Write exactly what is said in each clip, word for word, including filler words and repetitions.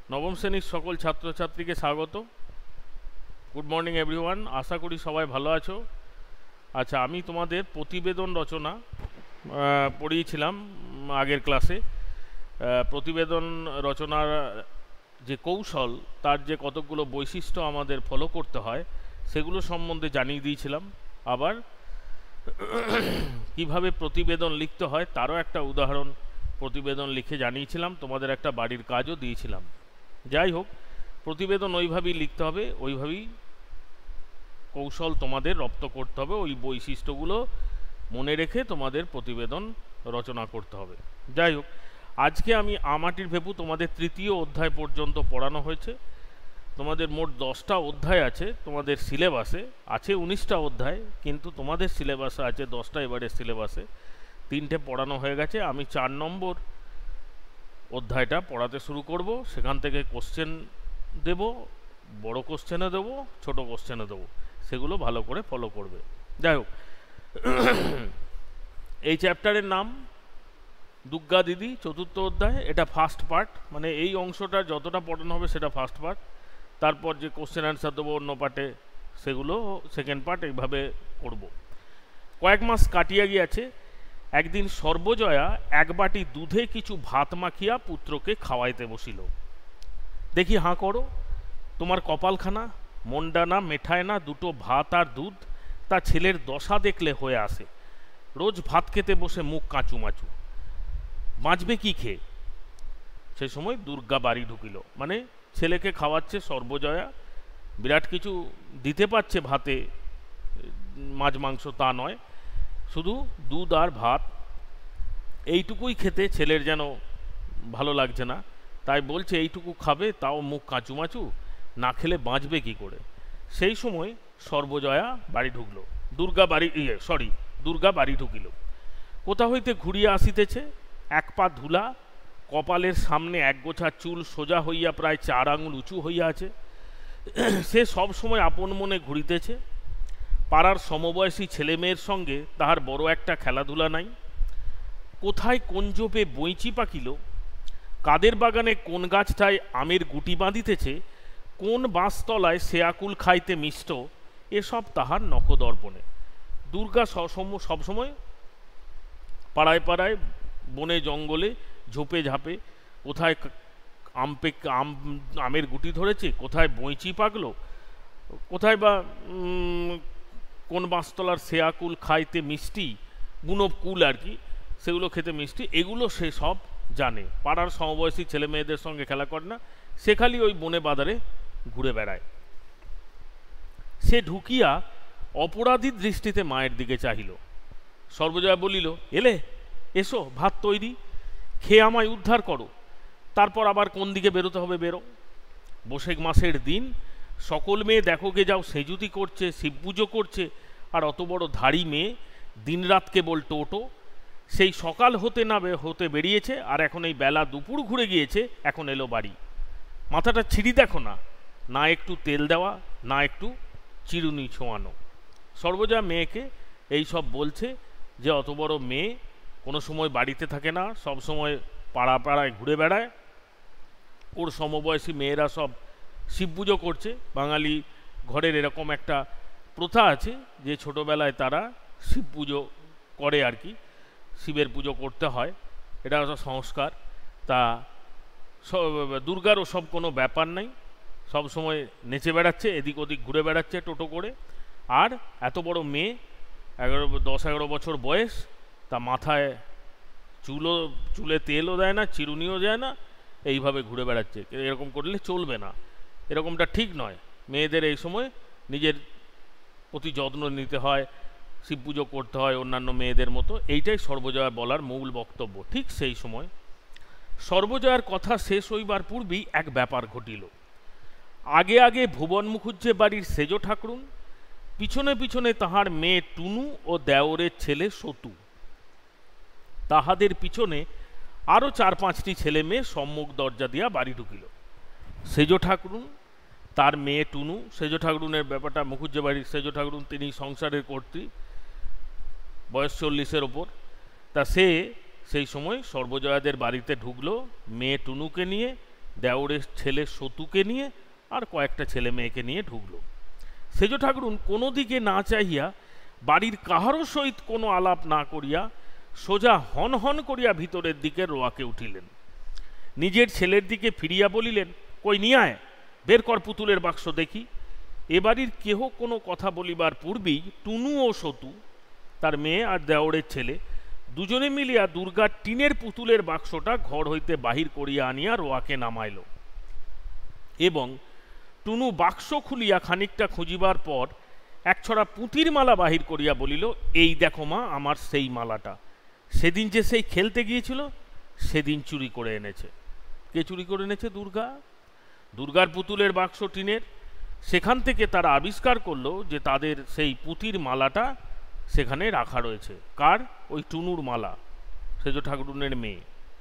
নবম শ্রেণীর সকল ছাত্রছাত্রীকে স্বাগত। গুড মর্নিং এভরিওয়ান, আশা করি সবাই ভালো আছো। আচ্ছা, আমি তোমাদের প্রতিবেদন রচনা পড়িয়েছিলাম আগের ক্লাসে। প্রতিবেদন রচনার যে কৌশল, তার যে কতগুলো বৈশিষ্ট্য আমাদের ফলো করতে হয় সেগুলো সম্বন্ধে জানিয়ে দিয়েছিলাম। আবার কিভাবে প্রতিবেদন লিখতে হয় তারও একটা উদাহরণ প্রতিবেদন লিখে জানিয়েছিলাম। তোমাদের একটা বাড়ির কাজও দিয়েছিলাম। যাই হোক, প্রতিবেদন ওইভাবেই লিখতে হবে, ওইভাবেই কৌশল তোমাদের রপ্ত করতে হবে, ওই বৈশিষ্ট্যগুলো মনে রেখে তোমাদের প্রতিবেদন রচনা করতে হবে। যাই হোক, আজকে আমি আমাটির ভেপু তোমাদের তৃতীয় অধ্যায় পর্যন্ত পড়ানো হয়েছে। তোমাদের মোট দশটা অধ্যায় আছে তোমাদের সিলেবাসে, আছে উনিশটা অধ্যায়, কিন্তু তোমাদের সিলেবাসে আছে দশটা। এবারে সিলেবাসে তিনটে পড়ানো হয়ে গেছে। আমি চার নম্বর অধ্যায়টা পড়াতে শুরু করব। সেখান থেকে কোশ্চেন দেব, বড় কোশ্চেনও দেবো, ছোট কোশ্চেনও দেবো, সেগুলো ভালো করে ফলো করবে। যাই হোক, এই চ্যাপ্টারের নাম দুর্গা দিদি, চতুর্থ অধ্যায়। এটা ফার্স্ট পার্ট, মানে এই অংশটা যতটা পড়ানো হবে সেটা ফার্স্ট পার্ট। তারপর যে কোশ্চেন অ্যান্সার দেবো অন্য পার্টে, সেগুলো সেকেন্ড পার্ট। এইভাবে করব। কয়েক মাস কাটিয়া গিয়াছে। একদিন সর্বজয়া এক বাটি দুধে কিছু ভাত মাখিয়া পুত্রকে খাওয়াইতে বসিল। দেখি হাঁ করো, তোমার কপালখানা মন্ডা না মেঠায় না, দুটো ভাত আর দুধ। তা ছেলের দশা দেখলে হয়ে আসে। রোজ ভাত খেতে বসে মুখ কাঁচুমাচু, বাঁচবে কি খেয়ে? সে সময় দুর্গা বাড়ি ঢুকিল। মানে ছেলেকে খাওয়াচ্ছে সর্বজয়া, বিরাট কিছু দিতে পারছে ভাতে, মাছ মাংস তা নয়, শুধু দুধ আর ভাত, এইটুকুই খেতে ছেলের যেন ভালো লাগছে না। তাই বলছে এইটুকু খাবে, তাও মুখ কাঁচুমাচু, না খেলে বাঁচবে কি করে? সেই সময় সর্বজয়া বাড়ি ঢুকলো। দুর্গা বাড়ি ইয়ে সরি দুর্গা বাড়ি ঢুকিল। কোথা হইতে ঘুরিয়া আসিতেছে, এক পা ধুলা, কপালের সামনে একগোছা চুল সোজা হইয়া প্রায় চার আঙুল উঁচু হইয়া আছে। সে সব সময় আপন মনে ঘুরিতেছে। পাড়ার সমবয়সী ছেলে মেয়ের সঙ্গে তাহার বড় একটা খেলাধুলা নাই। কোথায় কোন জোপে বইচি পাকিল, কাদের বাগানে কোন গাছটায় আমের গুটি বাঁধিতেছে, কোন বাঁশতলায় সে আকুল খাইতে মিষ্ট, এসব তাহার নখদর্পণে। দুর্গা সবসময় পাড়ায় পাড়ায়, বনে জঙ্গলে, ঝোপে ঝাপে, কোথায় আম পে আম আমের গুটি ধরেছে, কোথায় বইচি পাকলো, কোথায় বা কোন বাঁশতলার সে আকুল খাইতে মিষ্টি, বুনো কুল আর কি, সেগুলো খেতে মিষ্টি, এগুলো সে সব জানে। পাড়ার সমবয়সী ছেলে মেয়েদের সঙ্গে খেলা করে না, সে খালি ওই বনে বাজারে ঘুরে বেড়ায়। সে ঢুকিয়া অপরাধী দৃষ্টিতে মায়ের দিকে চাহিল। সর্বজয়া বলিল, এলে, এসো, ভাত তৈরি, খেয়ে আমায় উদ্ধার করো, তারপর আবার কোন দিকে বেরোতে হবে বেরো। বৈশাখ মাসের দিন, সকল মেয়ে দেখো গে যাও সেজুতি করছে, শিব পুজো করছে, আর অত বড় ধাড়ি মেয়ে দিনরাত কেবল টোটো। সেই সকাল হতে না হতে বেরিয়েছে, আর এখন এই বেলা দুপুর ঘুরে গিয়েছে, এখন এলো বাড়ি। মাথাটা ছিঁড়ি দেখো না, না একটু তেল দেওয়া, না একটু চিরুনি ছোঁয়ানো। সর্বজয়া মেয়েকে এই সব বলছে যে অত বড় মেয়ে কোনো সময় বাড়িতে থাকে না, সব সময় পাড়া পাড়ায় ঘুরে বেড়ায়। ওর সমবয়সী মেয়েরা সব শিব পুজো করছে। বাঙালি ঘরের এরকম একটা প্রথা আছে যে ছোটোবেলায় তারা শিব পুজো করে আর কি, শিবের পুজো করতে হয়, এটা একটা সংস্কার। তা দুর্গার ওসব কোনো ব্যাপার নেই, সব সময় নেচে বেড়াচ্ছে, এদিক ওদিক ঘুরে বেড়াচ্ছে টোটো করে। আর এত বড় মেয়ে, এগারো দশ এগারো বছর বয়স, তা মাথায় চুলও চুলে তেলও দেয় না, চিরুনিও দেয় না, এইভাবে ঘুরে বেড়াচ্ছে। এরকম করলে চলবে না, এরকমটা ঠিক নয়। মেয়েদের এই সময় নিজের প্রতি যত্ন নিতে হয়, শিব পুজো করতে হয় অন্যান্য মেয়েদের মতো। এইটাই সর্বজয়া বলার মূল বক্তব্য। ঠিক সেই সময় সর্বজয়ার কথা শেষ হইবার পূর্বেই এক ব্যাপার ঘটিল। আগে আগে ভুবন মুখুজ্জে বাড়ির সেজ ঠাকরুন, পিছনে পিছনে তাহার মেয়ে টুনু ও দেওরের ছেলে সতু, তাহাদের পিছনে আরও চার পাঁচটি ছেলে মেয়ে সম্মুখ দরজা দিয়া বাড়ি ঢুকিল। সেজ ঠাকরুন, তার মেয়ে টুনু, সেজ ঠাকরুনের ব্যাপারটা, মুখুজ্জে বাড়ির সেজ ঠাকরুন তিনি সংসারের কর্ত্রী, বয়স চল্লিশের ওপর। তা সে সেই সময় সর্বজয়াদের বাড়িতে ঢুকলো মেয়ে টুনুকে নিয়ে, দেওরের ছেলে সতুকে নিয়ে আর কয়েকটা ছেলে মেয়েকে নিয়ে ঢুকল। সেজ ঠাকুরুন কোনো দিকে না চাহিয়া বাড়ির কাহারও সহিত কোনো আলাপ না করিয়া সোজা হন হন করিয়া ভিতরের দিকে রোয়াকে উঠিলেন। নিজের ছেলের দিকে ফিরিয়া বলিলেন, কই নিয়ে আয়, বের কর পুতুলের বাক্স দেখি। এ বাড়ির কেহ কোনো কথা বলিবার পূর্বেই টুনু ও সতু, তার মেয়ে আর দেওরের ছেলে, দুজনে মিলিয়া দুর্গার টিনের পুতুলের বাক্সটা ঘর হইতে বাহির করিয়া আনিয়া রোয়াকে নামাইল এবং টুনু বাক্স খুলিয়া খানিকটা খুঁজিবার পর একছড়া পুঁতির মালা বাহির করিয়া বলিল, এই দেখো মা, আমার সেই মালাটা সেদিন যে সেই খেলতে গিয়েছিল সেদিন চুরি করে এনেছে। কে চুরি করে এনেছে? দুর্গা। দুর্গার পুতুলের বাক্স টিনের, সেখান থেকে তারা আবিষ্কার করলো যে তাদের সেই পুঁতির মালাটা সেখানে রাখা রয়েছে। কার? ওই টুনুর মালা, সেজ ঠাকুরুনের মেয়ে।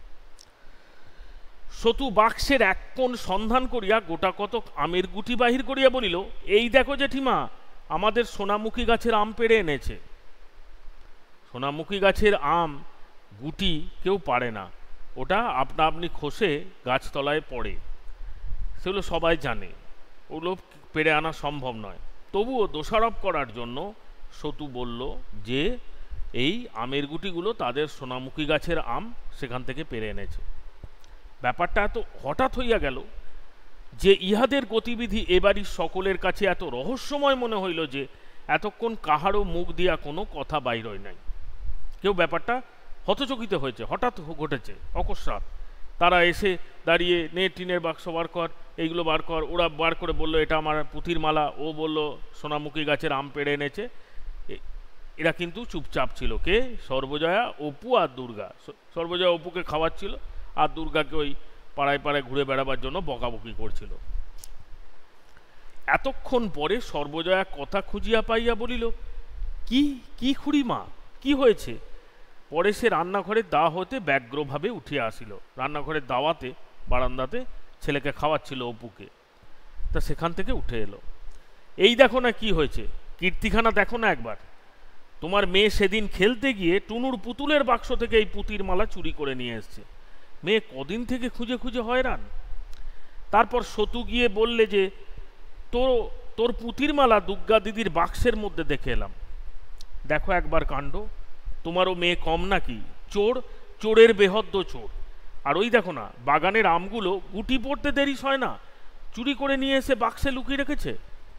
সতু বাক্সের এক কোণ সন্ধান করিয়া গোটা কতক আমের গুটি বাহির করিয়া বলিল, এই দেখো জেঠিমা, আমাদের সোনামুখী গাছের আম পেড়ে এনেছে। সোনামুখী গাছের আম গুটি কেউ পারে না, ওটা আপনা আপনি খসে গাছতলায় পড়ে, সেগুলো সবাই জানে, ওগুলো পেড়ে আনা সম্ভব নয়। তবুও দোষারোপ করার জন্য সতু বলল যে এই আমের গুটিগুলো তাদের সোনামুখী গাছের আম, সেখান থেকে পেড়ে এনেছে। ব্যাপারটা এত হঠাৎ হইয়া গেল যে ইহাদের গতিবিধি এবারই সকলের কাছে এত রহস্যময় মনে হইল যে এতক্ষণ কাহারও মুখ দিয়া কোনো কথা বাইর হয় নাই। কেউ ব্যাপারটা হতচকিত হয়েছে, হঠাৎ ঘটেছে অকস্মাৎ। তারা এসে দাঁড়িয়ে, নে টিনের বাক্স বার কর, এইগুলো বার কর। ওরা বার করে বলল, এটা আমার পুঁতির মালা। ও বলল সোনামুখী গাছের আম পেড়ে এনেছে। এরা কিন্তু চুপচাপ ছিল। কে? সর্বজয়া, অপু আর দুর্গা। সর্বজয়া অপুকে খাওয়াচ্ছিল আর দুর্গাকে ওই পাড়ায় পাড়ায় ঘুরে বেড়াবার জন্য বকাবকি করছিল। এতক্ষণ পরে সর্বজয়া কথা খুঁজিয়া পাইয়া বলিল, কি কি খুড়িমা, কি হয়েছে? পরে সে রান্নাঘরের দা হতে ব্যগ্রভাবে উঠিয়া আসিল। রান্নাঘরের দাওয়াতে বারান্দাতে ছেলেকে খাওয়াচ্ছিল অপুকে, তা সেখান থেকে উঠে এলো। এই দেখো না কি হয়েছে, কীর্তিখানা দেখো না একবার। তোমার মেয়ে সেদিন খেলতে গিয়ে টুনুর পুতুলের বাক্স থেকে এই পুঁতির মালা চুরি করে নিয়ে এসছে। মেয়ে কদিন থেকে খুঁজে খুঁজে হয়রান। তারপর সতু গিয়ে বললে যে তোর তোর পুঁতির মালা দুর্গা দিদির বাক্সের মধ্যে দেখে এলাম। দেখো একবার কাণ্ড, তোমারও মেয়ে কম নাকি? চোর, চোরের বেহদ্দ চোর। আর ওই দেখো না, বাগানের আমগুলো গুটি পড়তে দেরি হয় না, চুরি করে নিয়ে এসে বাক্সে লুকিয়ে রেখেছে।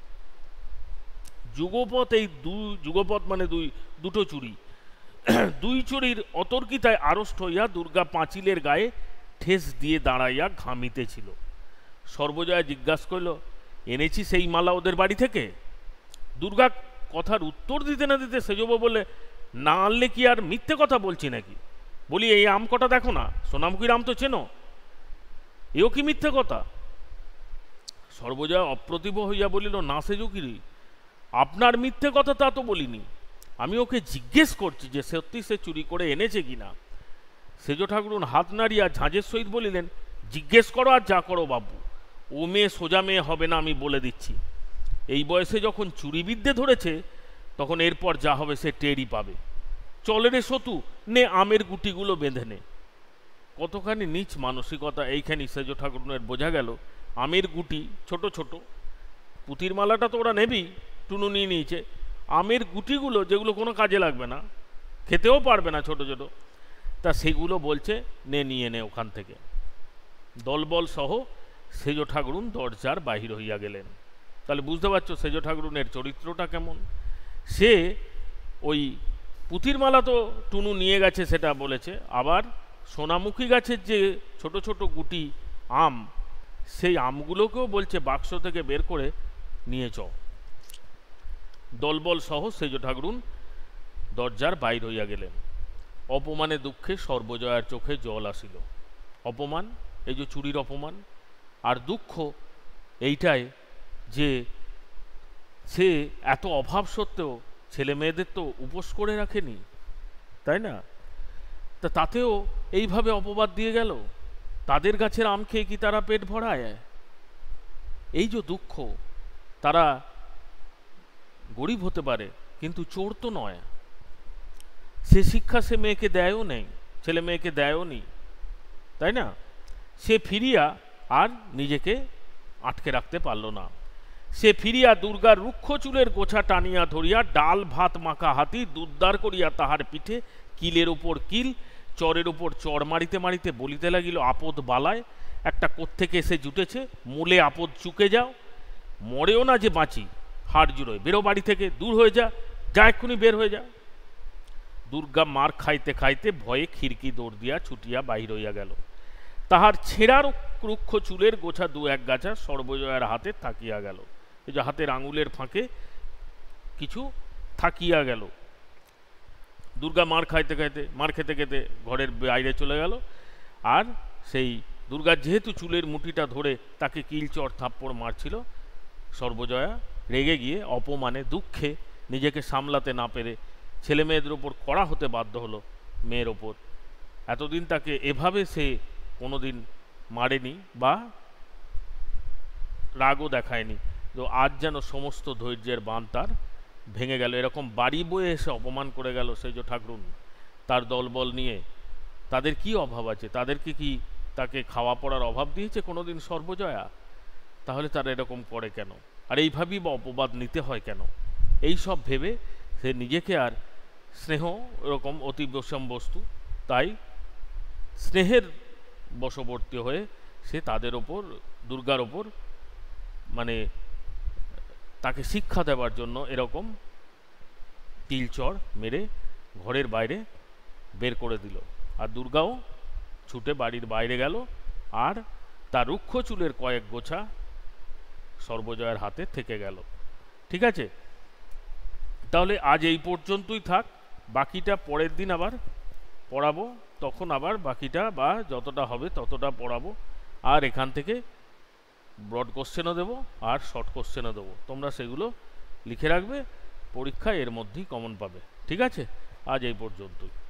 যুগপথ, এই দুই যুগপথ মানে দুই দুটো চুরি, দুই চুরির অতর্কিতায় আড়ষ্ট হইয়া দুর্গা পাঁচিলের গায়ে ঠেস দিয়ে দাঁড়াইয়া ঘামিতেছিল। সর্বজয়া জিজ্ঞাসা করল, এনেছি সেই মালা ওদের বাড়ি থেকে? দুর্গা কথার উত্তর দিতে না দিতে সেজব বলে, না আনলে কি আর মিথ্যে কথা বলছি নাকি? বলি, এই আম কটা দেখো না, সোনামুখীর আম তো চেনো, এও কি মিথ্যে কথা? সর্বজয়া অপ্রতিভ হইয়া বলিল, না সেজকিরি, আপনার মিথ্যে কথা তা তো বলিনি, আমি ওকে জিজ্ঞেস করছি যে সত্যি সে চুরি করে এনেছে কিনা। সেজ ঠাকুরুন হাত নাড়িয়া ঝাঁঝের সহিত বলিলেন, জিজ্ঞেস করো আর যা করো বাবু, ও মেয়ে সোজা মেয়ে হবে না, আমি বলে দিচ্ছি। এই বয়সে যখন চুরিবিদ্যে ধরেছে তখন এরপর যা হবে সে টেরই পাবে। চলে রে সতু, নে আমের গুটিগুলো বেঁধে নে। কতখানি নীচ মানসিকতা এইখানে সেজ ঠাকুরুনের বোঝা গেল। আমের গুটি ছোট ছোট, পুঁতির মালাটা তো ওরা নেবেই, টুনু নিয়ে নিয়েছে। আমের গুটিগুলো যেগুলো কোনো কাজে লাগবে না, খেতেও পারবে না, ছোট ছোট, তা সেগুলো বলছে নে নিয়ে নে ওখান থেকে। দলবল সহ সেজ ঠাকুরুন দরজার বাহির হইয়া গেলেন। তাহলে বুঝতে পারছো সেজ ঠাকুরুনের চরিত্রটা কেমন। সে ওই পুঁতির মালা তো টুনু নিয়ে গেছে সেটা বলেছে, আবার সোনামুখী গাছের যে ছোট ছোট গুটি আম, সেই আমগুলোকেও বলছে বাক্স থেকে বের করে নিয়ে চ। দলবল সহ সেজ ঠাকুরুন দরজার বাইর হইয়া গেলেন। অপমানে দুঃখে সর্বজয়ার চোখে জল আসিল। অপমান, এই যে চুরির অপমান, আর দুঃখ এইটাই যে সে এত অভাব সত্ত্বেও ছেলে মেয়েদের তো উপোস করে রাখেনি, তাই না? তা তাতেও এইভাবে অপবাদ দিয়ে গেল। তাদের গাছের আম খেয়ে কি তারা পেট ভরায়? এই যে দুঃখ, তারা গরিব হতে পারে কিন্তু চোর তো নয়। সে শিক্ষা সে মেয়েকে দেয়ও নেই, ছেলে মেয়েকে দেয়ও নি, তাই না? সে ফিরিয়া আর নিজেকে আটকে রাখতে পারল না। সে ফিরিয়া দুর্গার রুক্ষ চুলের গোছা টানিয়া ধরিয়া ডাল ভাত মাখা হাতি দুদ্দার করিয়া তাহার পিঠে কিলের ওপর কিল চরের ওপর চর মারিতে মারিতে বলিতে লাগিল, আপদ বালায় একটা কোত্থেকে এসে জুটেছে, মূলে আপদ চুকে যাও, মরেও না যে বাঁচি, হাড় জুড়োয়, বেরো বাড়ি থেকে, দূর হয়ে যা, যা এক্ষুনি বের হয়ে যা। দুর্গা মার খাইতে খাইতে ভয়ে খিড়কি দৌড় দিয়া ছুটিয়া বাহির হইয়া গেল। তাহার ছেঁড়া রুক্ষ চুলের গোছা দু এক গাছা সর্বজয়ার হাতে থাকিয়া গেল। এই যে হাতের আঙুলের ফাঁকে কিছু থাকিয়া গেল। দুর্গা মার খাইতে খাইতে মার খেতে খেতে ঘরের বাইরে চলে গেল। আর সেই দুর্গার যেহেতু চুলের মুঠিটা ধরে তাকে কিলচর থাপ্পড় মারছিল, সর্বজয়া রেগে গিয়ে অপমানে দুঃখে নিজেকে সামলাতে না পেরে ছেলে মেয়েদের ওপর কড়া হতে বাধ্য হলো মেয়ের ওপর। এতদিন তাকে এভাবে সে কোনোদিন মারেনি বা রাগও দেখায়নি, তো আজ যেন সমস্ত ধৈর্যের বাঁধ তার ভেঙে গেল। এরকম বাড়ি বয়ে এসে অপমান করে গেল সেজ ঠাকুরুন তার দলবল নিয়ে। তাদের কি অভাব আছে? তাদেরকে কি তাকে খাওয়া পড়ার অভাব দিয়েছে কোনোদিন সর্বজয়া? তাহলে তারা এরকম করে কেন? আর এইভাবেই বা অপবাদ নিতে হয় কেন? এই সব ভেবে সে নিজেকে আর স্নেহ এরকম অতি বিষম বস্তু, তাই স্নেহের বশবর্তী হয়ে সে তাদের ওপর, দুর্গার ওপর, মানে তাকে শিক্ষা দেওয়ার জন্য এরকম তিলচর মেরে ঘরের বাইরে বের করে দিল। আর দুর্গাও ছুটে বাড়ির বাইরে গেল আর তার রুক্ষ চুলের কয়েক গোছা সর্বজয়ার হাতে থেকে গেল। ঠিক আছে, তাহলে আজ এই পর্যন্তই থাক। বাকিটা পরের দিন আবার পড়াবো, তখন আবার বাকিটা বা যতটা হবে ততটা পড়াবো। আর এখান থেকে ব্রড কোশ্চেনও দেবো আর শর্ট কোশ্চেনও দেবো, তোমরা সেগুলো লিখে রাখবে, পরীক্ষায় এর মধ্যেই কমন পাবে। ঠিক আছে, আজ এই পর্যন্তই।